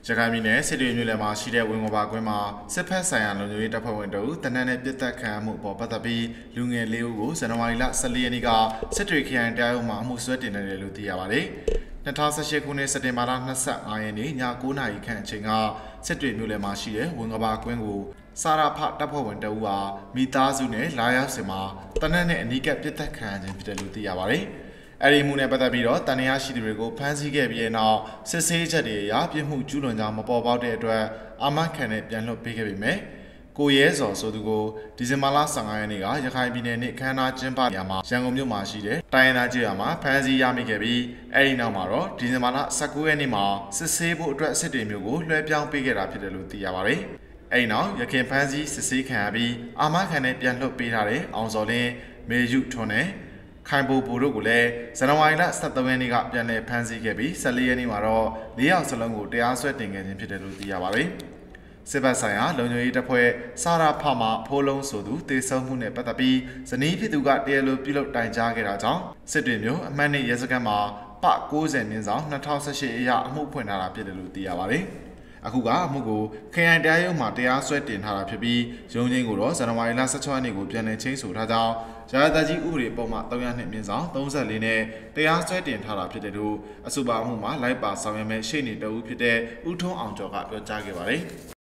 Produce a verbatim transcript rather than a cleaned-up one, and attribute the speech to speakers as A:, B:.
A: ရခိုင်ပြည်နယ်စစ်တွေမြို့နယ်မှာရှိတဲ့ဝင်ငေါပါကွင်းမှာစစ်ဖက်ဆိုင်ရာလုံခြုံရေးတပ်ဖွဲ့ဝင်တို့တနက်နဲ့ပြစ်တက်ခံမှုပေါ်ပတ်သက်ပြီးလူငယ်လေးဦးကိုဇန်နဝါရီလဆယ်လေးရက်နေ့ကစစ်တွေခရိုင်တရားရုံးမှာအမှုစွဲတင်နေတယ်လို့သိရပါတယ်။၂၀၁၈ခုနှစ်စက်တင်ဘာလ၂၅ရက်နေ့ည၉နာရီခန့်အချိန်ကစစ်တွေမြို့နယ်မှာရှိတဲ့ဝင်ငေါပါကွင်းကိုစာရဖတပ်ဖွဲ့ဝင်တအူးဟာမိသားစုနဲ့လာရောက်စဉ်မှာတနက်နဲ့အနီးကပ်ပြစ်တက်ခံခြင်းဖြစ်တယ်လို့သိရပါတယ်။အဲ့ဒီမှုနဲ့ပတ်သက်ပြီးတော့တန်တရားရှိသူတွေကိုဖမ်းဆီးခဲ့ပြီးနောက်စစ်ဆေးချက်တွေအရပြစ်မှုကျူးလွန်ကြောင်းမပေါ်ပေါက်တဲ့အတွက်အာမခံနဲ့ပြန်လွှတ်ပေးခဲ့ပေမဲ့ကိုရဲစော်ဆိုသူကိုဒီဇင်ဘာလဆယ်၅ရက်နေ့ကရခိုင်ပြည်နယ်နဲ့ခမ်းနားကျင်းပနေရာမှာရန်ကုန်မြို့မှာရှိတဲ့တိုင်းရင်းသားကျေးရွာမှာဖမ်းဆီးရမိခဲ့ပြီးအဲ့ဒီနောက်မှာတော့ဒီဇင်ဘာလ၁၉ရက်နေ့မှာစစ်ဆေးဖို့အတွက်စစ်တွေမျိုးကိုလွှဲပြောင်းပေးခဲ့တာဖြစ်တယ်လို့သိရပါတယ်။အဲ့ဒီနောက်ရခင်ဖမ်းဆီးစစ်ဆေးခံရပြီးအာမခံနဲ့ပြန်လွှတ်ပေးထားတဲ့အောင်စော်လင်းမေယုထွန်းနဲ့ခိုင်ပူပူတို့ကိုလည်းဇန်နဝါရီလ၁၃ရက်နေ့ကပြန်လည်ဖမ်းဆီးခဲ့ပြီး၁၄ရက်နေ့မှာတော့၄ယောက်စလုံးကိုတရားစွဲတင်ခဲ့ခြင်းဖြစ်တယ်လို့သိရပါတယ်။စစ်ဘက်ဆိုင်ရာလုံခြုံရေးတပ်ဖွဲ့စာရဖမှဖိုးလုံးဆိုသူတေဆုံးမှုနဲ့ပတ်သက်ပြီးဇနီးဖြစ်သူကတရားလိုပြုလုပ်တိုင်ကြားခဲ့တာကြောင့်စစ်တွေမျိုးအမှတ်နှစ်ရဲစခန်းမှာပ၉၀မြင်းဆောင်၂၀၁၈အရအမှုဖွင့်ထားတာဖြစ်တယ်လို့သိရပါတယ်။အခုကအမှုကိုခရိုင်တရားရုံးမှာတရားစွဲတင်ထားတာဖြစ်ပြီးရုံးချင်းကိုတော့ဇန်နဝါရီလ၁၆ရက်နေ့ကိုပြန်လည်ချင်းဆိုထားကြောင်းရာဇသတ်ကြီးဥပဒေပုံမှန်၃၀၂မြင်းဆောင်၃၄နဲ့တရားစွဲတင်ထားတာဖြစ်တယ်လို့အဆိုပါအမှုမှာလိုက်ပါဆောင်ရွက်မဲ့ရှေ့နေတအူးဖြစ်တဲ့ဦးထွန်းအောင်ကျော်ကပြောကြားခဲ့ပါတယ်။